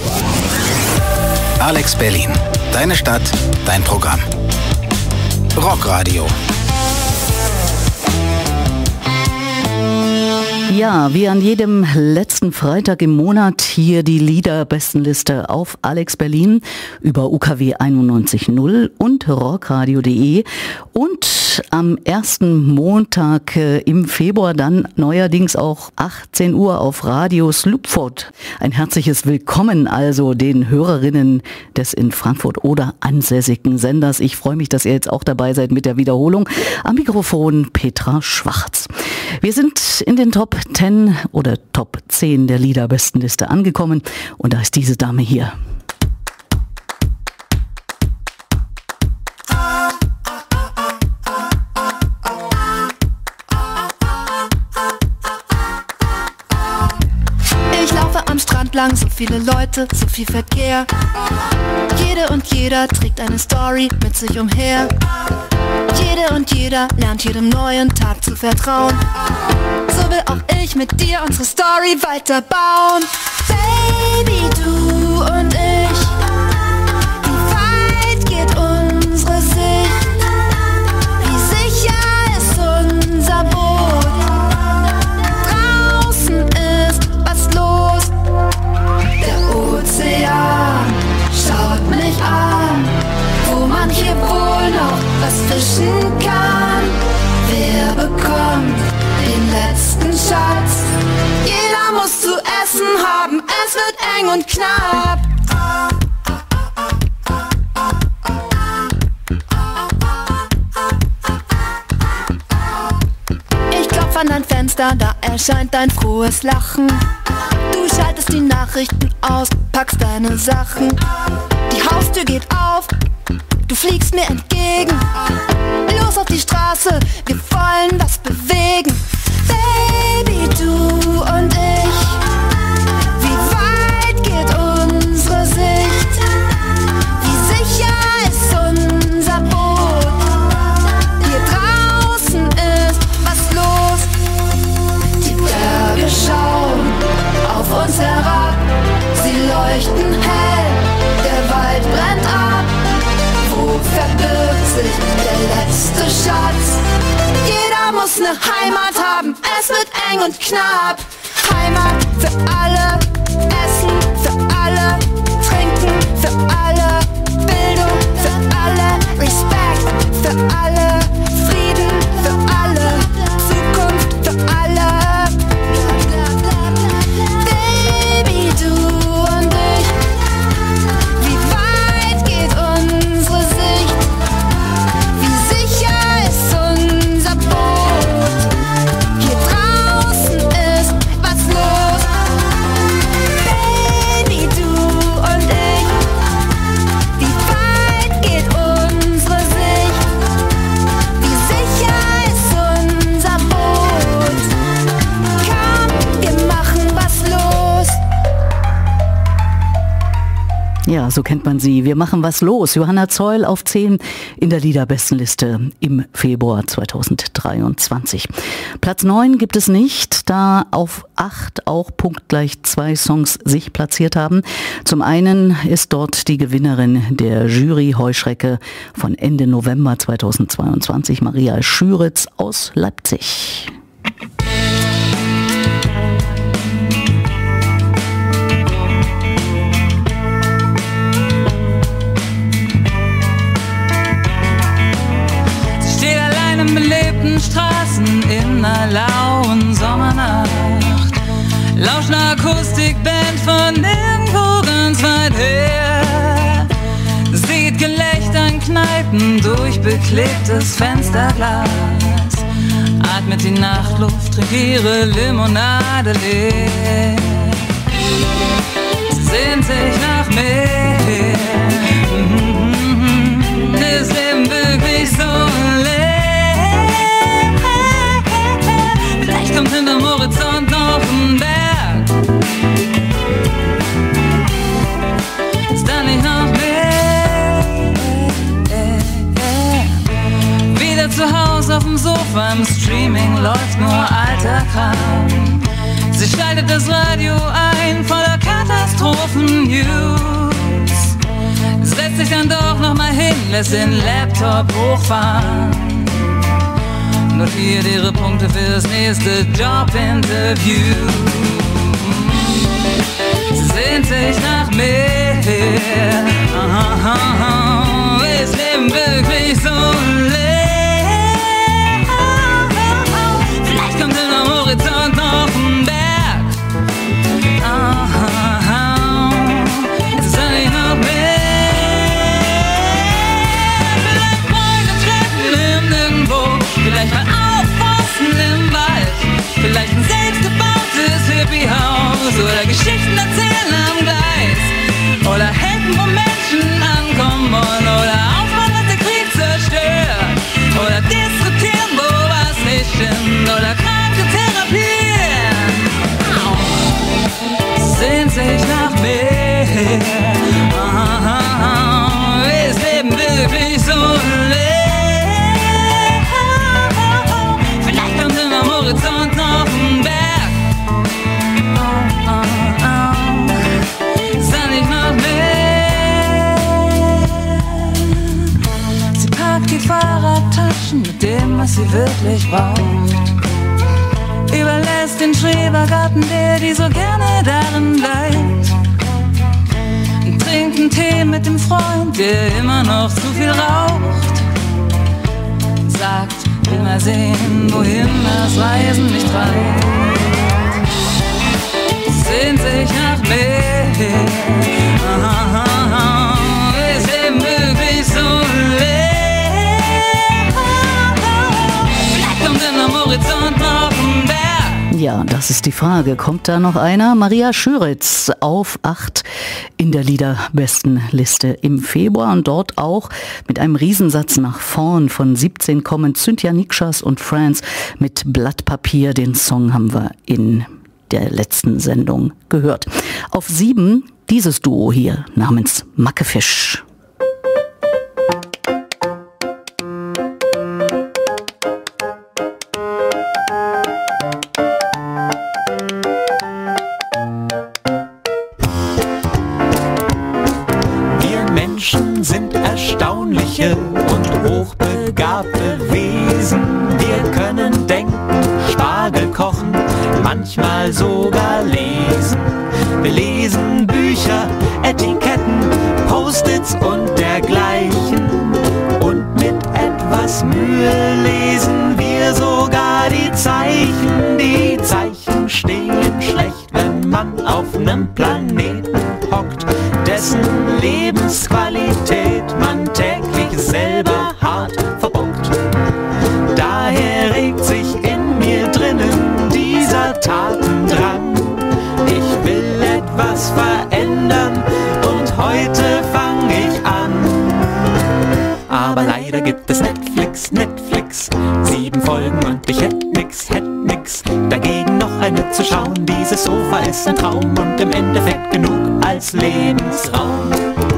Alex Berlin. Deine Stadt, dein Programm. Rockradio. Ja, wie an jedem letzten Freitag im Monat hier die Liederbestenliste auf Alex Berlin über UKW 91.0 und rockradio.de und am ersten Montag im Februar dann neuerdings auch 18 Uhr auf Radio Slupford. Ein herzliches Willkommen also den Hörerinnen des in Frankfurt oder ansässigen Senders. Ich freue mich, dass ihr jetzt auch dabei seid mit der Wiederholung. Am Mikrofon Petra Schwarz. Wir sind in den Top 10 oder Top 10 der Liederbestenliste angekommen und da ist diese Dame hier. Ich laufe am Strand lang, so viele Leute, so viel Verkehr. Jede und jeder trägt eine Story mit sich umher. Jede und jeder lernt jedem neuen Tag zu vertrauen. So will auch ich mit dir unsere Story weiterbauen. Baby, du und ich, wie weit geht unsere Sicht? Wie sicher ist unser Boot? Draußen ist was los. Der Ozean schaut mich an, wo man hier wohl noch was fischen kann. Wer bekommt den letzten Schatz? Jeder muss zu essen haben, es wird eng und knapp. Ich klopf an dein Fenster, da erscheint dein frohes Lachen. Du schaltest die Nachrichten aus, packst deine Sachen. Die Haustür geht auf, du fliegst mir entgegen. Los auf die Straße, wir wollen was bewegen. Baby, du und ich, wie weit geht unsere Sicht? Wie sicher ist unser Boot? Hier draußen ist was los. Die Berge schauen auf uns herab, sie leuchten hell, der Wald brennt ab. Wo verbirgt sich der letzte Schatz? Jeder muss eine Heimat haben, es wird eng und knapp. Heimat für alle, Essen für alle, Trinken für alle, Bildung für alle, Respekt für alle, Frieden für alle, Zukunft für alle. Baby, du und ich, wie weit geht unsere Sicht? Wie sicher ist unser Boot? Hier draußen ist was los. Baby, du und ich, wie weit geht unsere Sicht? Wie sicher ist unser Boot? Komm, wir machen was los. Ja, so kennt man sie. Wir machen was los. Johanna Zeul auf 10 in der Liederbestenliste im Februar 2023. Platz 9 gibt es nicht, da auf 8 auch punktgleich 2 Songs sich platziert haben. Zum einen ist dort die Gewinnerin der Jury Heuschrecke von Ende November 2022, Maria Schüritz aus Leipzig. Belebten Straßen in einer lauen Sommernacht. Lauscht eine Akustikband von nirgendwo ganz weit her. Sieht Gelächter in Kneipen durch beklebtes Fensterglas. Atmet die Nachtluft, trinkt ihre Limonade leer. Sie sehnt sich nach mehr. Ist Leben wirklich so leer? Vielleicht kommt hinterm Horizont noch ein Berg. Ist da nicht noch mehr? zu Hause auf dem Sofa, im Streaming läuft nur alter Kram. Sie schaltet das Radio ein, voller Katastrophen-News. Setzt sich dann doch noch mal hin, lässt den Laptop hochfahren. Notiert ihre Punkte fürs nächste Jobinterview. Sie sehnt sich nach mehr. Ist Leben wirklich so leer? Vielleicht kommt in am Horizont noch ein Berg. Es ist eigentlich noch mehr. Vielleicht Freunde treffen im Nirgendwo. Vielleicht mal aufforsten im Wald. Vielleicht ein selbstgebautes Hippie-Haus. Oder Geschichten erzählen am Gleis. Oder helfen, wo Menschen ankommen wollen. Oder aufmachen, was der Krieg zerstört. Oder diskutieren, wo was nicht stimmt. Oder Kranke therapieren. Sehnt sich nach mehr. Ist Leben wirklich so leer? Vielleicht kommt in am Horizont noch ein Berg. Ist da nicht noch mehr? Sie packt die Fahrradtaschen mit dem, was sie wirklich braucht. Überlässt den Schrebergarten, der so gerne darin bleibt. Trinkt einen Tee mit dem Freund, der immer noch zu viel raucht. Sagt, will mal sehen, wohin das Reisen mich treibt. Sehnt sich nach mehr. Ist eben wirklich so leer? Vielleicht kommt in am Horizont noch ein Berg. Ja, das ist die Frage. Kommt da noch einer? Maria Schüritz auf 8 in der Liederbestenliste im Februar und dort auch mit einem Riesensatz nach vorn von 17 kommen Cynthia Nikschas und Friends mit Blatt Papier. Den Song haben wir in der letzten Sendung gehört. Auf 7 dieses Duo hier namens Mackefisch. Sind erstaunliche und hochbegabte Wesen. Wir können denken, Spargel kochen, manchmal sogar lesen. Wir lesen Bücher, Etiketten, Post-its und dergleichen. Und mit etwas Mühe lesen wir sogar die Zeichen. Die Zeichen stehen schlecht, wenn man auf nem Planeten hockt, dessen Lebensqualität man täglich selber hart verbockt. Daher regt sich in mir drinnen dieser Tatendrang. Ich will etwas verändern und heute fang ich an. Aber leider gibt es Netflix, 7 Folgen und ich hätt nix. Dagegen noch eine zu schauen, dieses Sofa ist ein Traum und im Endeffekt genug als Lebensraum.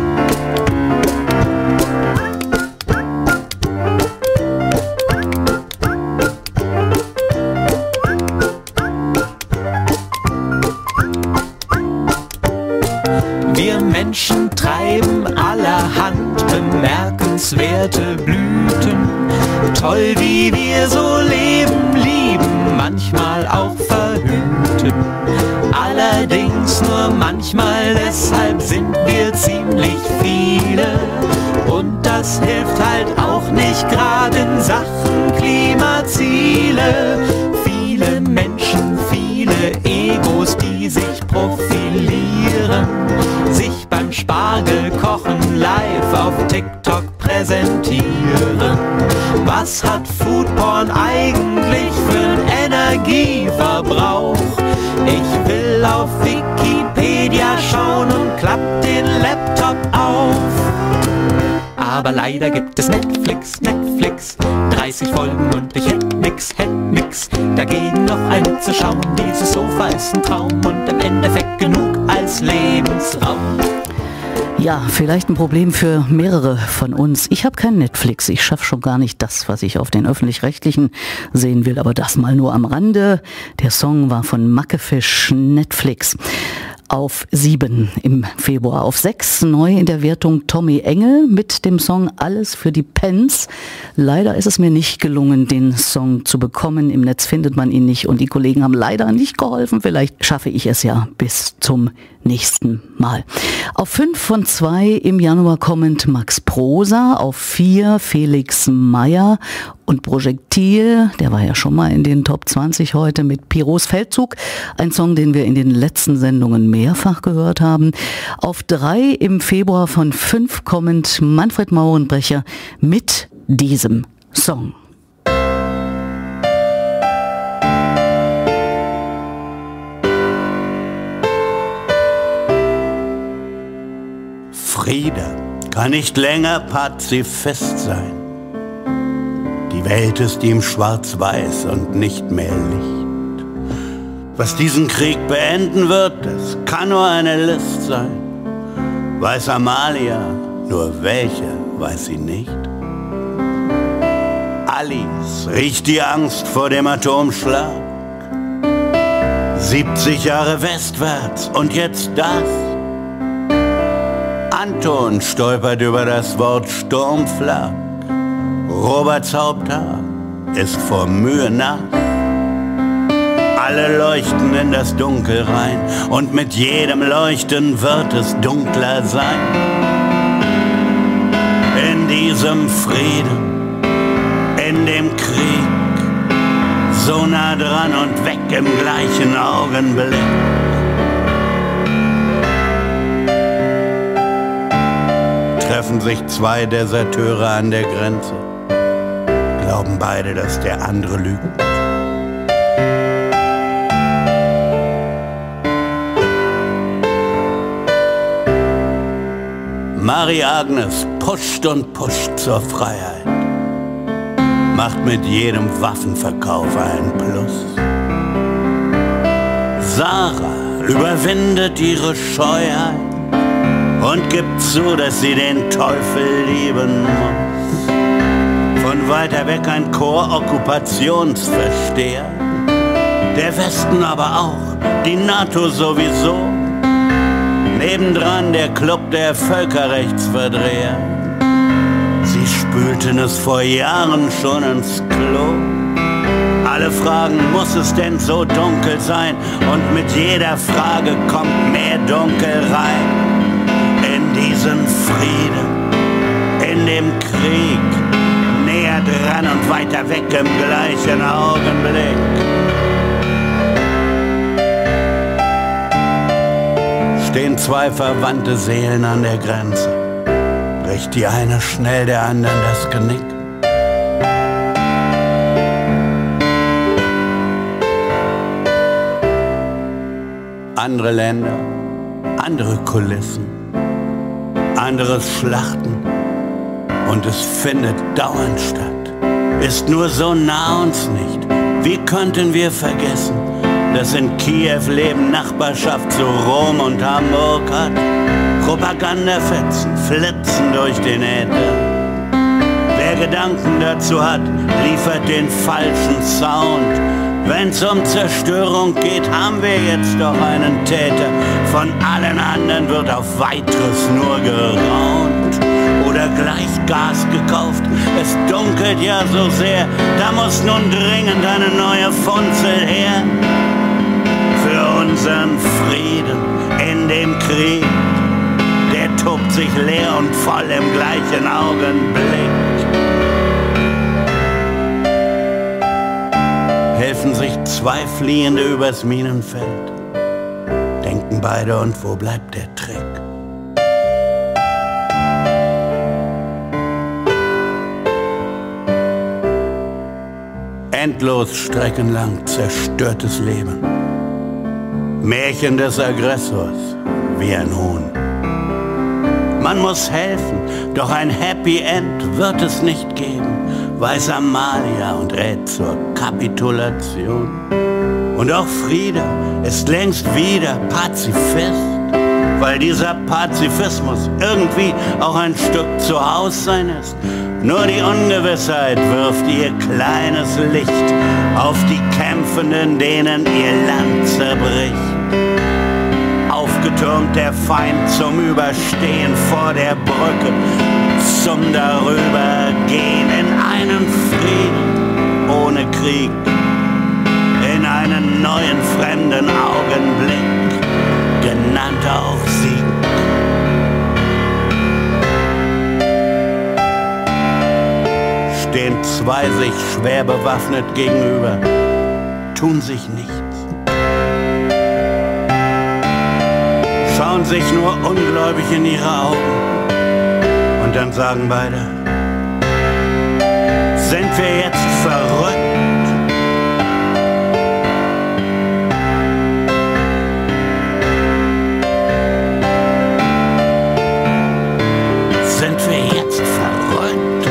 Wir Menschen treiben allerhand bemerkenswerte Blüten. Toll, wie wir so leben, lieben, manchmal auch verhüten. Allerdings nur manchmal, deshalb sind wir ziemlich viele. Und das hilft halt auch nicht gerade in Sachen Klimaziele. Viele Menschen, viele Egos, die sich profilieren, sich beim Spargelkochen live auf TikTok präsentieren. Was hat Foodporn eigentlich für einen Energieverbrauch? Ich will auf Wikipedia schauen und klapp den Laptop auf. Aber leider gibt es Netflix, 30 Folgen und ich hätt nix. Dagegen noch eine zu schauen, dieses Sofa ist ein Traum und im Endeffekt genug als Lebensraum. Ja, vielleicht ein Problem für mehrere von uns. Ich habe kein Netflix. Ich schaffe schon gar nicht das, was ich auf den Öffentlich-Rechtlichen sehen will. Aber das mal nur am Rande. Der Song war von Mackefisch, Netflix. Auf 7 im Februar. Auf 6 neu in der Wertung Tommy Engel mit dem Song Alles für die Pens. Leider ist es mir nicht gelungen, den Song zu bekommen. Im Netz findet man ihn nicht und die Kollegen haben leider nicht geholfen. Vielleicht schaffe ich es ja bis zum nächsten Mal. Auf 5 von 2 im Januar kommend Max Prosa. Auf 4 Felix Meyer und Projektil, der war ja schon mal in den Top 20 heute mit Piros Feldzug. Ein Song, den wir in den letzten Sendungen mehrfach gehört haben. Auf 3 im Februar von 5 kommend Manfred Maurenbrecher mit diesem Song. Friede kann nicht länger Pazifist sein. Die Welt ist ihm schwarz-weiß und nicht mehr Licht. Was diesen Krieg beenden wird, das kann nur eine List sein. Weiß Amalia, nur welche weiß sie nicht. Alice riecht die Angst vor dem Atomschlag. 70 Jahre westwärts und jetzt das. Anton stolpert über das Wort Sturmflak. Roberts Haupthaar ist vor Mühe nass. Alle leuchten in das Dunkel rein und mit jedem Leuchten wird es dunkler sein. In diesem Frieden, in dem Krieg, so nah dran und weg im gleichen Augenblick. Treffen sich 2 Deserteure an der Grenze, glauben beide, dass der andere lügt. Marie Agnes pusht und pusht zur Freiheit, macht mit jedem Waffenverkauf einen Plus. Sarah überwindet ihre Scheuheit und gibt zu, dass sie den Teufel lieben muss. Von weiter weg ein Chor Okkupationsversteher, der Westen aber auch, die NATO sowieso. Nebendran der Club der Völkerrechtsverdreher. Sie spülten es vor Jahren schon ins Klo. Alle fragen, muss es denn so dunkel sein? Und mit jeder Frage kommt mehr Dunkel rein. In diesen Frieden, in dem Krieg, näher dran und weiter weg im gleichen Augenblick. Stehen 2 verwandte Seelen an der Grenze, bricht die eine schnell der anderen das Genick. Andere Länder, andere Kulissen, anderes Schlachten und es findet dauernd statt. Ist nur so nah uns nicht, wie könnten wir vergessen, dass in Kiew Leben Nachbarschaft zu Rom und Hamburg hat. Propagandafetzen flitzen durch den Äther. Wer Gedanken dazu hat, liefert den falschen Sound. Wenn's um Zerstörung geht, haben wir jetzt doch einen Täter. Von allen anderen wird auf Weiteres nur geraunt. Oder gleich Gas gekauft, es dunkelt ja so sehr, da muss nun dringend eine neue Funzel her. Für unseren Frieden in dem Krieg, der tobt sich leer und voll im gleichen Augenblick. Helfen sich 2 Fliehende übers Minenfeld, denken beide, und wo bleibt der Trick? Endlos streckenlang zerstörtes Leben. Märchen des Aggressors wie ein Huhn. Man muss helfen, doch ein Happy End wird es nicht geben, weiß Amalia und rät zur Kapitulation. Und auch Frieda ist längst wieder Pazifist, weil dieser Pazifismus irgendwie auch ein Stück Zuhause-sein ist. Nur die Ungewissheit wirft ihr kleines Licht auf die Kämpfenden, denen ihr Land zerbricht. Aufgetürmt der Feind zum Überstehen vor der Brücke, zum Darübergehen in einen Frieden ohne Krieg, in einen neuen fremden Augenblick, genannt auch Sieg. Stehen zwei sich schwer bewaffnet gegenüber, tun sich nichts. Schauen sich nur ungläubig in ihre Augen und dann sagen beide, sind wir jetzt verrückt? Sind wir jetzt verrückt?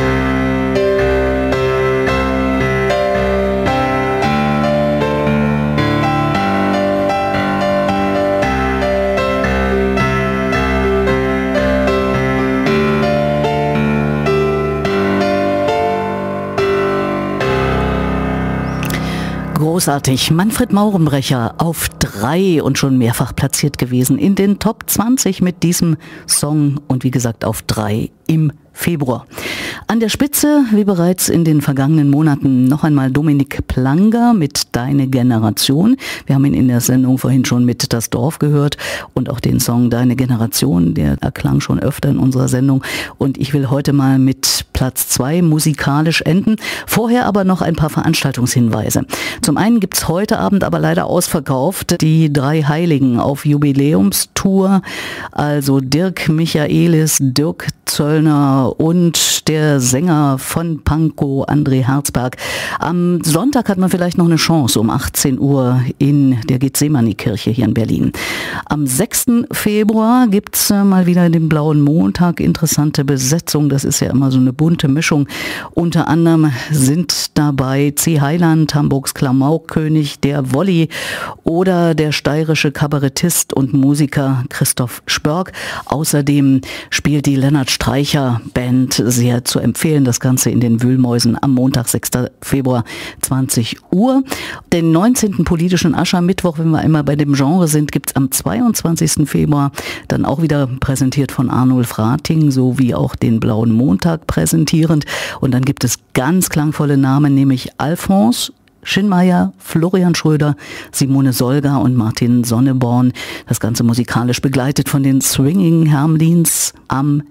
Großartig. Manfred Maurenbrecher auf 3 und schon mehrfach platziert gewesen in den Top 20 mit diesem Song und wie gesagt auf 3 im Februar. An der Spitze, wie bereits in den vergangenen Monaten, noch einmal Dominik Planger mit Deine Generation. Wir haben ihn in der Sendung vorhin schon mit Das Dorf gehört und auch den Song Deine Generation, der erklang schon öfter in unserer Sendung. Und ich will heute mal mit Platz 2 musikalisch enden. Vorher aber noch ein paar Veranstaltungshinweise. Zum einen gibt's heute Abend aber leider ausverkauft die 3 Heiligen auf Jubiläumstour. Also Dirk Michaelis, Dirk Zöllner und der Sänger von Pankow, André Herzberg. Am Sonntag hat man vielleicht noch eine Chance um 18 Uhr in der Gethsemane-Kirche hier in Berlin. Am 6. Februar gibt's mal wieder den Blauen Montag. Interessante Besetzung, das ist ja immer so eine bunte Mischung. Unter anderem sind dabei C. Heiland, Hamburgs Klamaukkönig, der Wolli oder der steirische Kabarettist und Musiker Christoph Spörk. Außerdem spielt die Lennart Streicher Band, sehr zu empfehlen, das Ganze in den Wühlmäusen am Montag, 6. Februar, 20 Uhr. Den 19. politischen Aschermittwoch, wenn wir einmal bei dem Genre sind, gibt's am 22. Februar dann auch wieder präsentiert von Arnulf Rating, sowie auch den Blauen Montag präsentierend. Und dann gibt es ganz klangvolle Namen, nämlich Alphonse Schinmeier, Florian Schröder, Simone Solger und Martin Sonneborn. Das Ganze musikalisch begleitet von den Swinging Hermlins am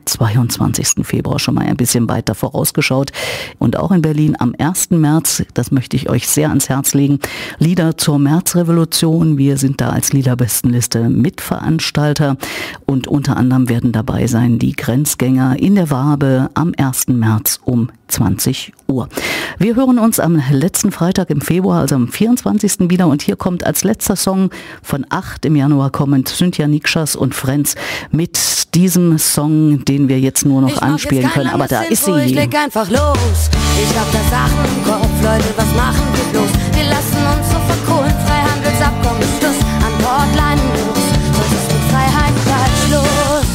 22. Februar, schon mal ein bisschen weiter vorausgeschaut. Und auch in Berlin am 1. März, das möchte ich euch sehr ans Herz legen, Lieder zur Märzrevolution. Wir sind da als Liederbestenliste Mitveranstalter und unter anderem werden dabei sein die Grenzgänger in der Wabe am 1. März um 20 Uhr. Wir hören uns am letzten Freitag im Februar, also am 24. wieder und hier kommt als letzter Song von 8 im Januar kommend Cynthia Nikschas und Friends mit diesem Song, den wir jetzt nur noch anspielen können, aber da ist sie. Ich leg einfach los. Ich hab da Sachen im Kopf, Leute, was machen wir bloß? Wir lassen uns so verkohlen, Freihandelsabkommen ist Schluss, an Bordleinen los. Sonst ist mit Freiheit bald Schluss.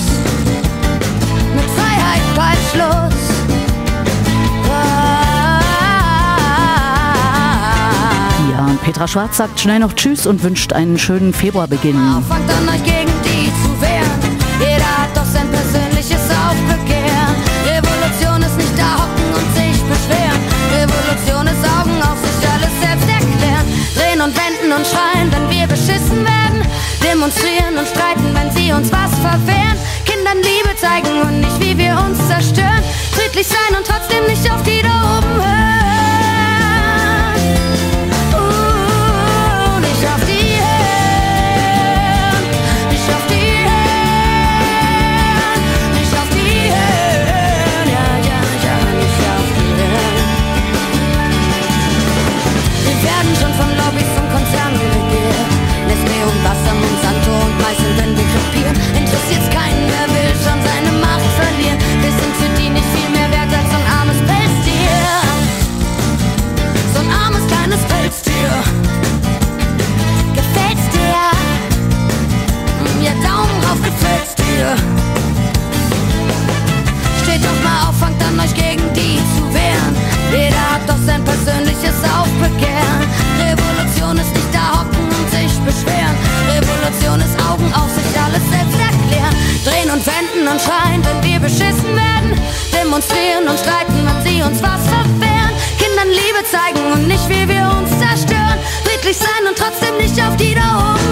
Mit Freiheit bald Schluss. Ja, und Petra Schwarz sagt schnell noch Tschüss und wünscht einen schönen Februarbeginn. Fangt an, euch gegen die zu wehren. Jeder hat doch sein persönliches Aufbegehren. Revolution ist nicht da hocken und sich beschweren. Revolution ist Augen auf sich alles selbst erklären. Drehen und wenden und schreien, wenn wir beschissen werden. Demonstrieren und streiten, wenn sie uns was verwehren. Kindern Liebe zeigen und nicht wie wir uns zerstören. Friedlich sein und trotzdem nicht auf die da oben hören. Nicht auf die hören. Nicht auf die hören. Nicht auf die hören. Ja, ja, ja, nicht auf die hören. Wir werden schon von Lobbys und Konzernen regiert. Nestlé und Wasser, Monsanto und Meißen, wenn wir krepieren. Interessiert's keinen, wer will schon seine Macht verlieren. Wir sind für die nicht viel mehr wert als ein armes Pelztier. demonstrieren und streiten, wenn sie uns was verwehren. Kindern Liebe zeigen und nicht wie wir uns zerstören. Friedlich sein und trotzdem nicht auf die da oben